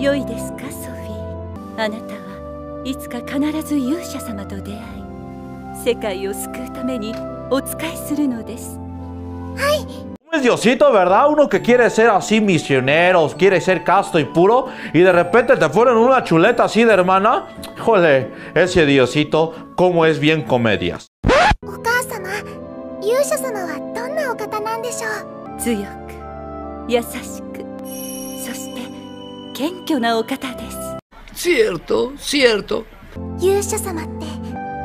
良いですか、ソフィー。あなたはいつか必ず勇者様と出会い、世界を救うためにお仕えするのです。 はい。Es Diosito, ¿verdad? Uno que quiere ser así misionero, quiere ser casto y puro, y de repente te ponen una chuleta así de hermana. Híjole, ese Diosito, cómo es bien comedias. お母様、勇者様はどんなお方なんでしょう？ 強く、優しく、そして謙虚なお方です。 Cierto, cierto. 勇者様って、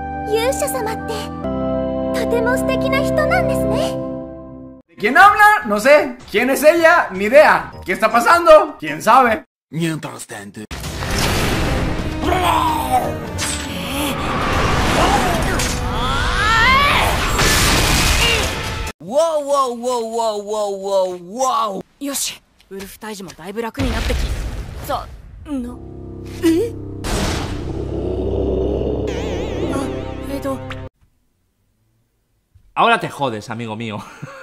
とても素敵な人なんですね。 ¿Quién habla? No sé. ¿Quién es ella? Ni idea. ¿Qué está pasando? ¿Quién sabe? Mientras tanto. Wow, wow, wow, wow, wow, wow, wow. よし、ウルフ退治もだいぶ楽になってきたの。 Ahora te jodes, amigo mío.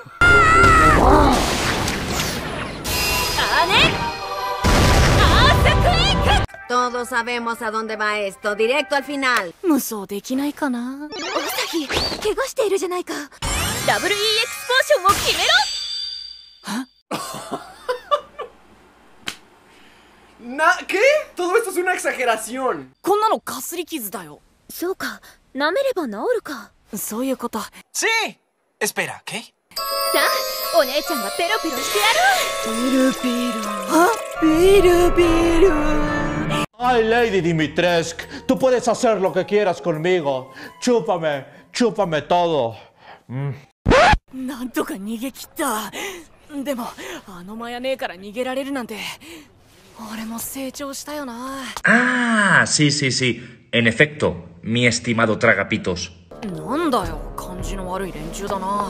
Todos sabemos a dónde va esto, directo al final. 無双できないかな。 おさぎ、怪我しているじゃないか。 ダブル EX ポーションを決めろ。 ¿Qué? Todo esto es una exageración. こんなのかすり傷だよ。 そうか、舐めれば治るか。 そういうこと。 Sí. Espera, ¿qué? さあ、お姉ちゃんがペロペロしてやる。 Ay, Lady Dimitrescu, tú puedes hacer lo que quieras conmigo. Chúpame, chúpame todo. なんとか逃げ切った。でもあのマヤ姉から逃げられるなんて、俺も成長したよな。 Ah, sí, sí, sí. En efecto, mi estimado tragapitos. なんだよ、感じの悪い連中だな。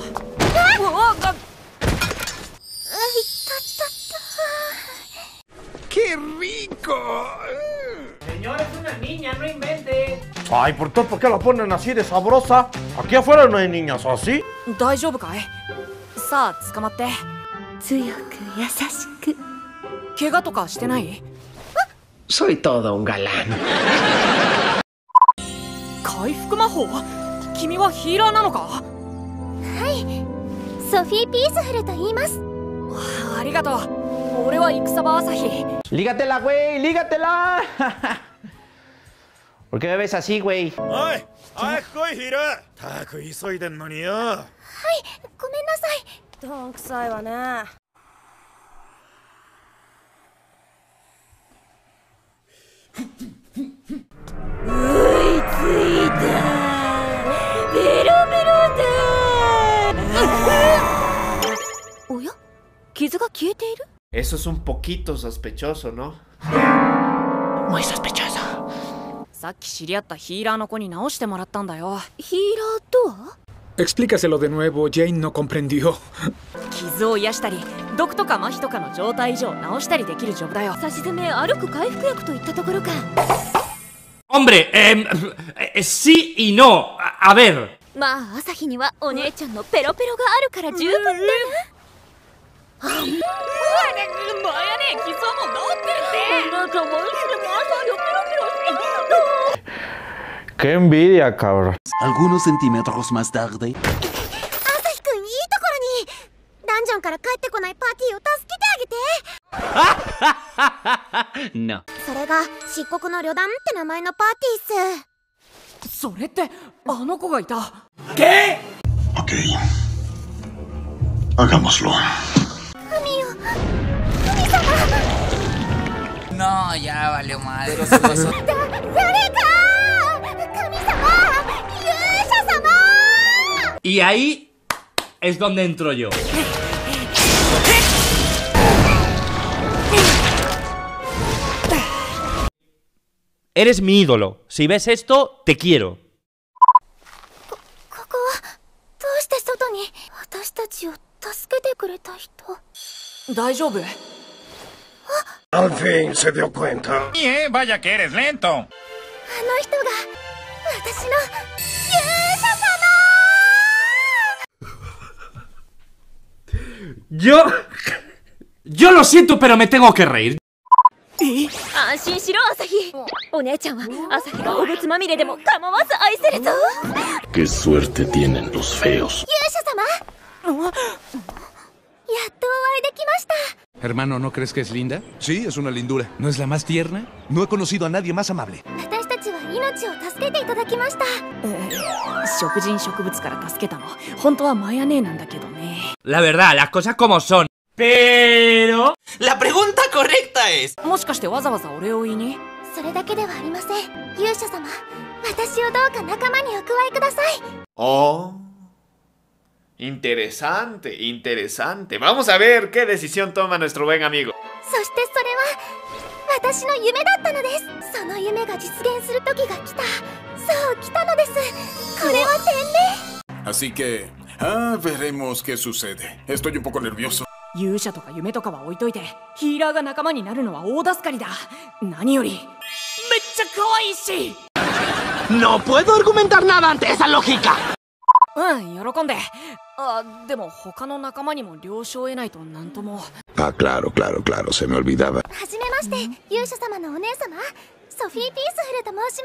¡Qué rico! Señor, es una niña, no invente. Ay, ¿por qué la ponen así de sabrosa? Aquí afuera no hay niñas así. 大丈夫かい？さあ、捕まって。 強く優しく。 怪我とかしてない？ Soy todo un galán. 回復魔法？君はヒーラーなのか？ はい、ソフィー・ピースフルと言います。 ありがとう。俺は戦場朝日。 Lígatela, güey, lígatela. ¿Por qué me ves así, güey? おい、早く来いヒーラー。たく急いでんのによ。はい、 ごめんなさい。 どんくさいわね。 おや、傷が消えている。 Eso es un poquito sospechoso, ¿no? Muy sospechoso. さっき知り合ったヒーラーの子に直してもらったんだよ。 ヒーラーとは？ Explícaselo de nuevo, Jane no comprendió. 傷を癒したり、毒とか麻痺とかの状態以上直したりできるジョブだよ。 差し詰め歩く回復薬といったところか。 Hombre, sí y no. A ver. まあ、朝日にはお姉ちゃんのペロペロがあるから十分だな。 マヤね、傷はもう治ってるって。 お姉ちゃんもいつでも朝日をペロペロしてる。 Qué envidia, cabrón. Algunos centímetros más tarde. 朝日くん、いいところに。ダンジョンから帰ってこないパーティーを助けてあげて。 No. それが漆黒の旅団って名前のパーティーっす。 それってあの子がいた。 ¿Qué? Ok. Hagámoslo. No, ya valió madre. 誰か！神様！勇者様！ Y ahí es donde entro yo. Eres mi ídolo. Si ves esto, te quiero. ここはどうして外に私たちを助けてくれた人？ 大丈夫？ Al fin se dio cuenta. Vaya que eres lento. あの人が私の勇者様！ Yo lo siento, pero me tengo que reír. 安心しろ朝日。お姉ちゃんは朝日がお物まみれでも構わず愛せるぞ。 Qué suerte tienen los feos. 勇者様、やっとお会いできました。 Hermano, ¿no crees que es linda? Sí, es una lindura. ¿No es la más tierna? No he conocido a nadie más amable. 私たちは命を助けていただきました。 食人植物から助けたの本当はマヤネなんだけどね。 La verdad, las cosas como son. Pero... La pregunta correcta es... もしかしてわざわざお礼を言いに？ それだけではありません。勇者様、私をどうか仲間にお加えください。 Oh, interesante, interesante. Vamos a ver qué decisión toma nuestro buen amigo. そしてそれは私の夢だったのです。その夢が実現する時が来た。そう来たのです。これは天命。 Así que, veremos qué sucede. Estoy un poco nervioso. 勇者とか夢とかは置いといて、ヒーラーが仲間になるのは大助かりだ。何よりめっちゃ可愛いし。 No puedo argumentar nada ante esa lógica. 喜んで。でも他の仲間にも了承を得ないとなんとも。 Ah, claro, claro, claro, se me olvidaba. はじめまして、勇者様のお姉様、ソフィー・ピースフルと申し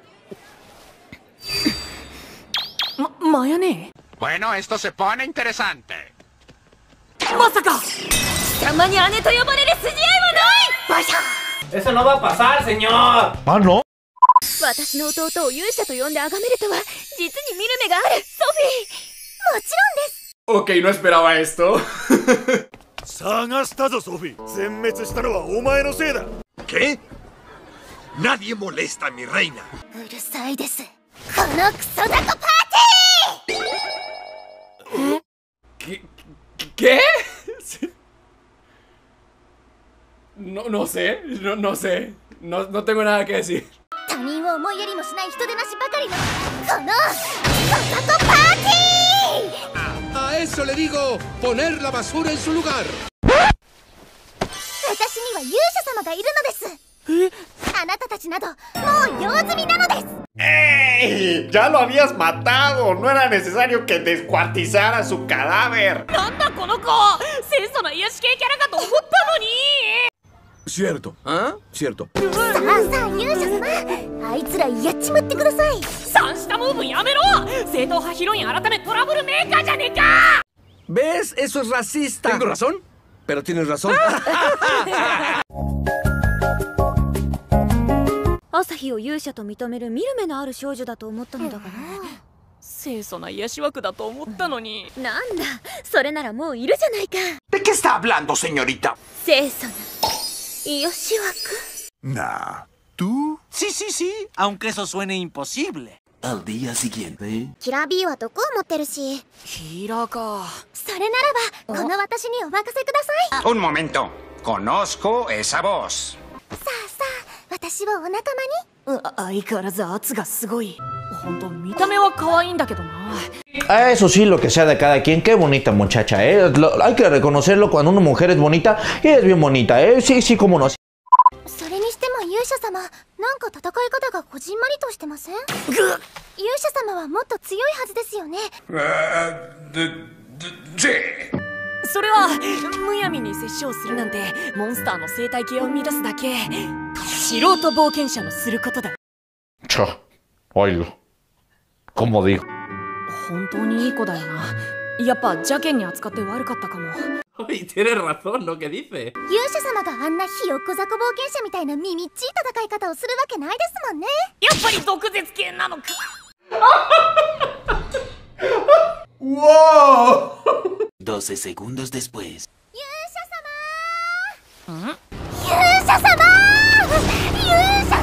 ます。 マヤネ。 Bueno, esto se pone interesante. まさか貴様に姉と呼ばれる筋合いはない。バシャ。 Eso no va a pasar, señor. Ah, no. 私の弟を勇者と呼んで崇めるとは実に見る目がある。ソフィー、もちろんです。 Ok, no esperaba esto. 探したぞソフィー。全滅したのはお前のせいだ。¿Qué? Nadie molesta a mi reina. うるさいです。このクソザコパーティー。 ¿Qué? No sé, no sé. No tengo nada que decir. 他人を思いやりもしない人でなしばかりのこのクソザコパーティー。 A eso le digo poner la basura en su lugar. 私には勇者様がいるのです。あなたたちなどもう用済みなのです。 ¡Ey! ¡Ya lo habías matado! No era necesario que descuartizara su cadáver. なんだこの子、清楚な癒し系キャラかと思ったのに。 Cierto. ¿Ah? Cierto. さあさあ勇者様、あいつらやっちまってください。 三下ムーブやめろ。正統派ヒロイン改めトラブルメーカーじゃねえか。 ¿Ves? Eso es racista. ¿Tengo razón? Pero tienes razón. 朝日を勇者と認める見る目のある少女だと思ったのだがな。 清楚な癒し枠だと思ったのに。 なんだ、それならもういるじゃないか。 ¿De qué está hablando, señorita? 清楚な癒し枠。 Nah. ¿Tú? Sí, sí, sí, aunque eso suene imposible. Al día siguiente. キラー B は毒を持ってるし。 ヒーラーか。 それならばこの私にお任せください。 Un momento. Conozco esa voz. さあさあ、私をお仲間に。 相変わらず圧がすごい。本当見た目は可愛いんだけどな。 Eso sí, lo que sea de cada quien. Qué bonita muchacha, ¿eh? Hay que reconocerlo cuando una mujer es bonita. Y es bien bonita, ¿eh? Sí, sí, cómo no. それにしても勇者様、なんか戦い方がこじんまりとしてません？勇者様はもっと強いはずですよね。 それはむやみに殺生するなんてモンスターの生態系を乱すだけ。素人冒険者のすることだ。 Oílo. ¿Cómo digo? 本当にいい子だよな。やっぱ邪険に扱って悪かったかも。 Oye, tienes razón lo que dice. 勇者様があんなひよっこざこ冒険者みたいなみみっちい戦い方をするわけないですもんね。 やっぱり毒舌系なのか。 ¡Wow! 12 segundos después. 勇者様！勇者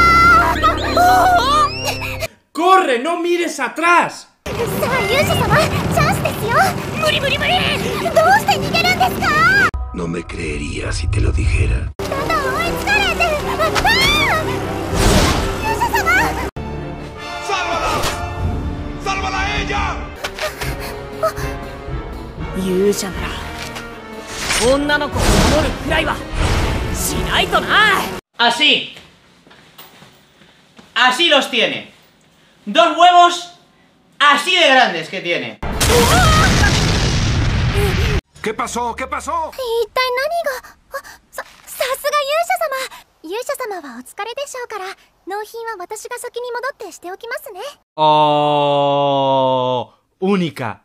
様！ ¡Corre! ¡No mires atrás! さあ勇者様、チャンスですよ。無理無理無理。どうして逃げるんですか？ No me creería si te lo dijera. だんだん追いつかれて。勇者様！ ¡Sálvala! ¡Sálvala a ella! 勇者なら女の子を守るくらいはしないとな。 Así. Así los tiene. 2 huevos así de grandes que tiene. ¿Qué pasó? ¿Qué pasó? 一体何が？ささすが勇者様はお疲れでしょうから、納品は私が先に戻ってしておきますね。 única。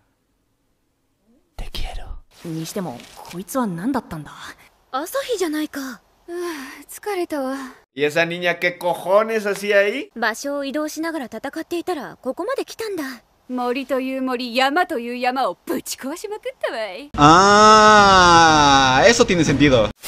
にしてもこいつは何だったんだ。 朝日じゃないか。疲れたわ。 ¿Y esa niña qué cojones hacía ahí? 場所を移動しながら戦っていたらここまで来たんだ。森という森、山という山をぶち壊しまくったわい。 Ah, eso tiene sentido.